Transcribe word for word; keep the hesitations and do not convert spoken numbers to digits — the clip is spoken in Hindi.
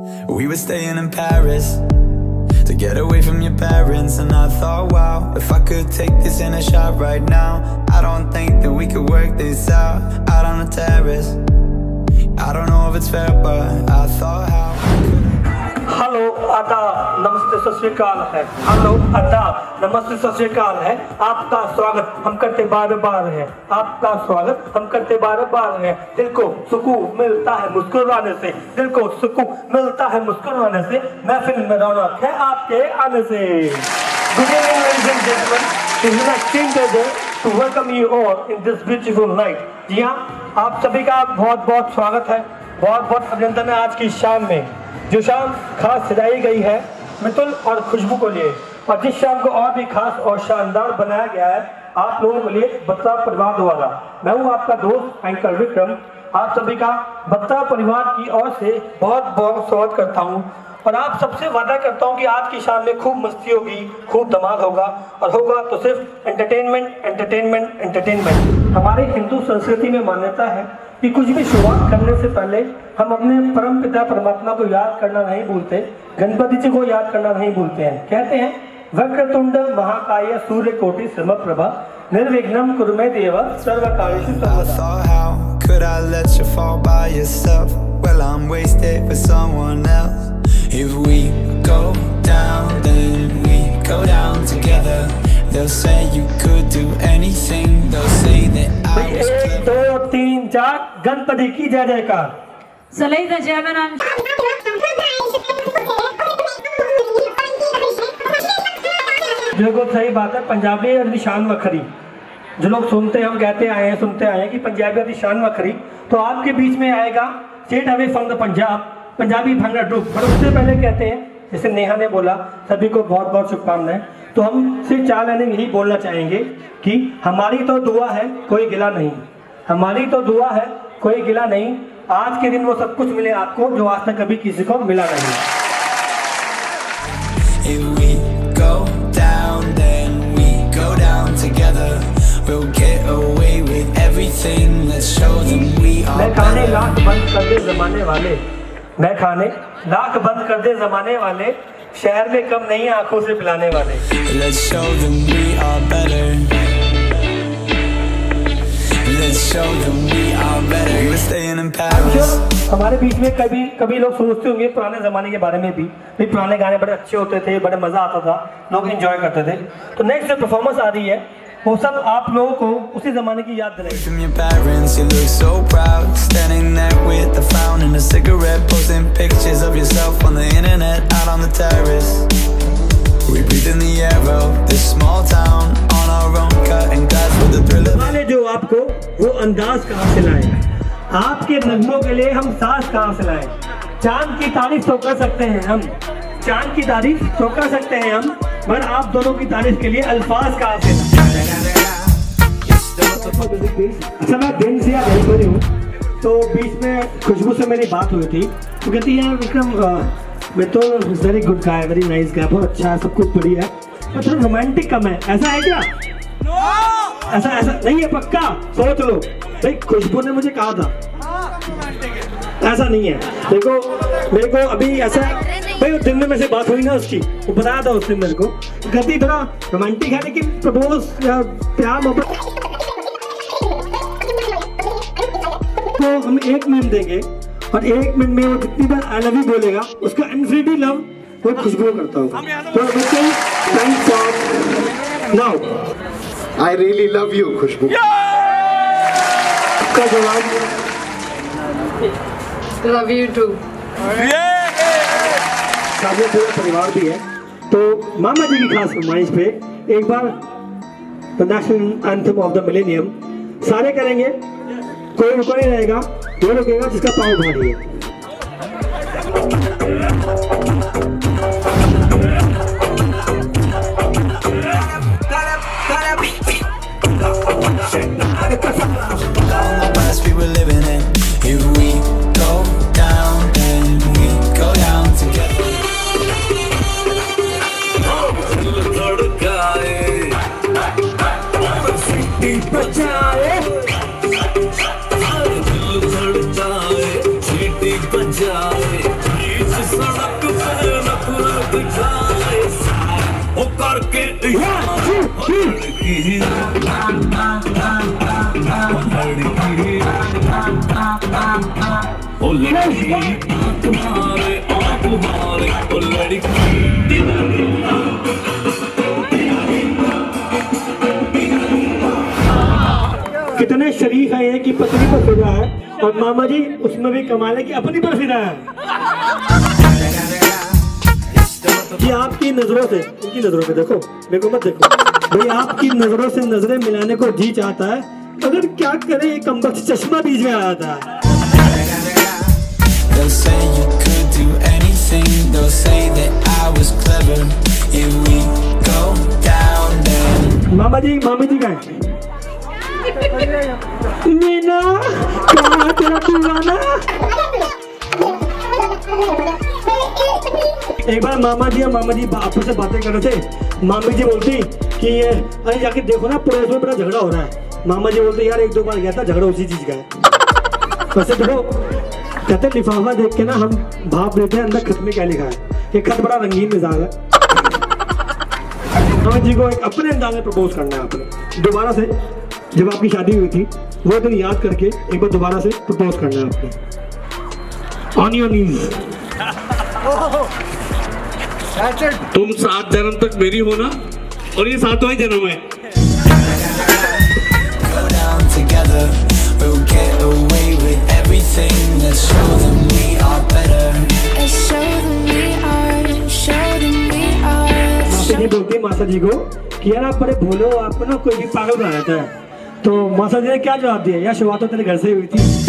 We were staying in Paris to get away from your parents, and I thought, wow, if I could take this in a shot right now, I don't think that we could work this out out on the terrace. I don't know if it's fair, but I thought how. Hello आदाब नमस्ते सत श्री अकाल है हेलो आदाब नमस्ते सत श्री अकाल है आपका स्वागत हम करते बार बार है आपका स्वागत हम करते बार बार है दिल को सुकून मिलता है मुस्कुराने से दिल को सुकून मिलता है मुस्कुराने से महफिल में रौनक है आपके आने से। Good evening ladies and gentleman, it is extreme pleasure to welcome you all in this beautiful night. जी हाँ, आप सभी का बहुत बहुत स्वागत है, बहुत बहुत अभिनंदन है आज की शाम में, जो शाम खास सजाई गई है मितुल और खुशबू को लिए, और जिस शाम को और भी खास और शानदार बनाया गया है आप लोगों के लिए बत्ता परिवार द्वारा। मैं हूं आपका दोस्त एंकर विक्रम, आप सभी का बत्ता परिवार की ओर से बहुत बहुत स्वागत करता हूं, और आप सबसे वादा करता हूं कि आज की शाम में खूब मस्ती होगी, खूब धमाल होगा, और होगा तो सिर्फ एंटरटेनमेंट एंटरटेनमेंट एंटरटेनमेंट। हमारे हिंदू संस्कृति में मान्यता है कि कुछ भी शुरुआत करने से पहले हम अपने परम पिता परमात्मा को याद करना नहीं भूलते, गणपति जी को याद करना नहीं भूलते हैं। कहते हैं वक्रतुंड महाकाय सूर्यकोटि समप्रभा निर्विघ्नं कुरु मे देव सर्वकार्येषु सर्वदा। Could I let you fall by yourself? Well, I'm wasted with someone else. If we go down, then we go down together. They'll say you could do anything. They'll say that I was clever. एक दो तीन चार गणपति की जय जयकार। So ladies and gentlemen, I'm बिल्कुल सही बात है। पंजाबी और निशान वखरी जो लोग सुनते हैं, हम कहते आए हैं सुनते आए हैं कि पंजाबी और निशान वखरी, तो आपके बीच में आएगा straight away from the Punjab Punjabi bhangra group. पर उससे पहले कहते हैं, जैसे नेहा ने बोला, सभी को बहुत बहुत शुभकामनाएं। तो हम सिर्फ चार लाइन यही बोलना चाहेंगे कि हमारी तो दुआ है कोई गिला नहीं, हमारी तो दुआ है कोई गिला नहीं, आज के दिन वो सब कुछ मिले आपको जो आज तक कभी किसी को मिला नहीं। If we go down, then we go down together. We'll get away with everything. Let's show them we are मैं खाने लाख बंद कर दे जमाने वाले, मैं खाने लाख बंद कर दे जमाने वाले, शहर में कम नहीं आंखों से पिलाने वाले। Let's show them we are better. Let's show them we are better. We're staying in Paris. हमारे बीच में कभी कभी लोग सोचते होंगे पुराने ज़माने के बारे में भी, भी पुराने गाने बड़े अच्छे होते थे, बड़े मज़ा आता था, लोग एंजॉय करते थे। तो नेक्स्ट जो परफॉर्मेंस आ रही है वो सब आप लोगों को उसी ज़माने की याद दिलाएगी। From your parents, you look so proud, standing there with a frown and a cigarette, posting pictures of yourself on the internet, out on the terrace. We breathe in the air of this small town, on our own, cutting glass with the thrill of it. मैंने जो आपको वो अंदाज कहाँ से लाए, आपके नगमों के लिए हम सांस कहाँ से लाए। चांद की तारीफ तो कर सकते हैं हम, चांद की तारीफ तो कर सकते हैं हम, पर आप दोनों की तारीफ के लिए अल्फाज कहाँ से लाए। अच्छा, मैं दिन से याद नहीं बनी हूँ, तो बीच में खुशबू से मेरी बात हुई थी, तो कहती है विक्रम मैं तो very good guy, very nice guy, बहुत अच्छा है, सब कुछ बढ़िया है, पर थोड़ा रोमांटिक कम है। ऐसा है क्या? ऐसा ऐसा नहीं है, पक्का सोच लो भाई। खुशबू ने मुझे कहा था ऐसा नहीं है। देखो मेरे को अभी ऐसा भाई दिन में मेरे से बात हुई ना उसकी, वो बताया था उसने मेरे को, कहती थोड़ा रोमांटिक है, लेकिन प्रपोज या प्यार मोहब्बत तो हम एक मिनट देंगे, और एक मिनट में वो जितनी बार आई लव यू बोलेगा उसका इन्फिनिटी लव वो खुशबू करता हूँ। तो thanks for now. I really love you, Khushboo. आपका जवाब love you too. सामने पूरा परिवार भी है, तो मामा जी की खास फरमाइश पे एक बार the national anthem of the millennium सारे करेंगे, कोई रुका नहीं रहेगा, वो रुकेगा जिसका पाँव भारी है। We were living in. If we go down, then we go down together. करके ओ लड़की तुम्हारे आप मारे ओ लड़की कितने शरीफ है ये कि पत्नी पर फिदा है और मामा जी उसमें भी कमाल है कि अपनी पर फिदा है कि आपकी नजरों से इनकी नजरों पे देखो मेरे को मत देखो भाई आपकी नजरों से नजरें मिलाने को जी चाहता है अगर क्या करे ये कमबख्त चश्मा बीच में आया था। They'll say you could do anything. They'll say that I was clever. Here we go down there. मामा जी मामी जी कहाँ हैं? मीना कहाँ तेरा दीवाना? एक बार मामा जी और मामा जी आपस से बातें कर रहे थे। मामी जी बोलती कि ये अरे जाके देखो ना पड़ोस में बड़ा झगड़ा हो रहा है। मामा जी बोलते यार एक दो बार गया था झगड़ा उसी चीज का है। वैसे देखो कहते लिफाफा देख के ना हम भाप लेते हैं अंदर खत में क्या लिखा है। ये खत बड़ा रंगीन मिजाज है। मामा जी को एक अपने अंदाज में प्रपोज करना है आपने दोबारा से जब आपकी शादी हुई थी वो दिन याद करके एक बार दोबारा से प्रपोज करना है आपने ऑन योर नीज। तुम सात जन्म तक मेरी हो ना और ये सातवां ही जन्म है। Go down together. We'll get away with everything. Let's show them we are better. Let's show them we are, show them we are. मासा जी बोलती है मासा जी को कि यार आप बड़े भोले हो आपको ना कोई भी पागल बना देता है। तो मासा जी ने क्या जवाब दिया यार शुरुआत तो तेरे घर से ही हुई थी।